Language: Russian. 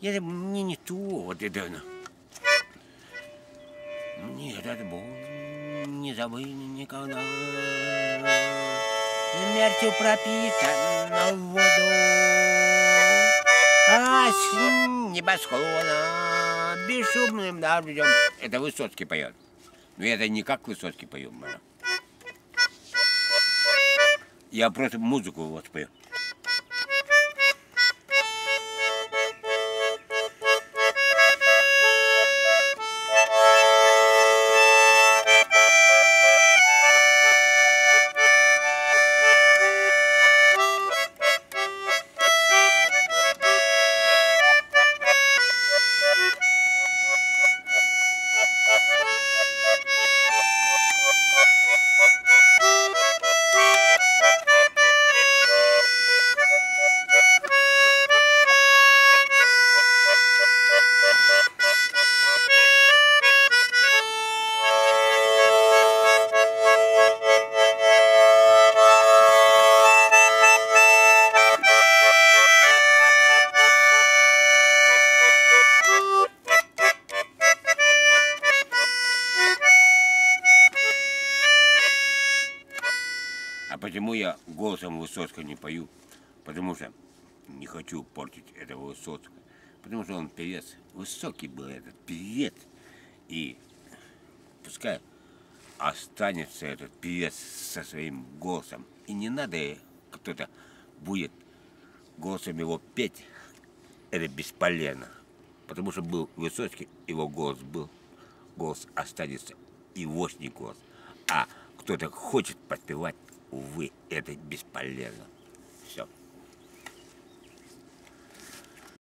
Это мне не то, вот это. Нет, это был не забыть никогда. Смертью пропитан воду, а с небосклона бесшумным дождем. Это Высоцкий поет. Но это не как Высоцкий поет. Я просто музыку вот спою. А почему я голосом Высоцкого не пою? Потому что не хочу портить этого Высоцкого. Потому что он певец. Высокий был этот певец. И пускай останется этот певец со своим голосом. И не надо кто-то будет голосом его петь. Это бесполезно. Потому что был Высоцкий, его голос был. Голос останется. Егошний голос. А кто-то хочет подпевать, увы, это бесполезно. Все.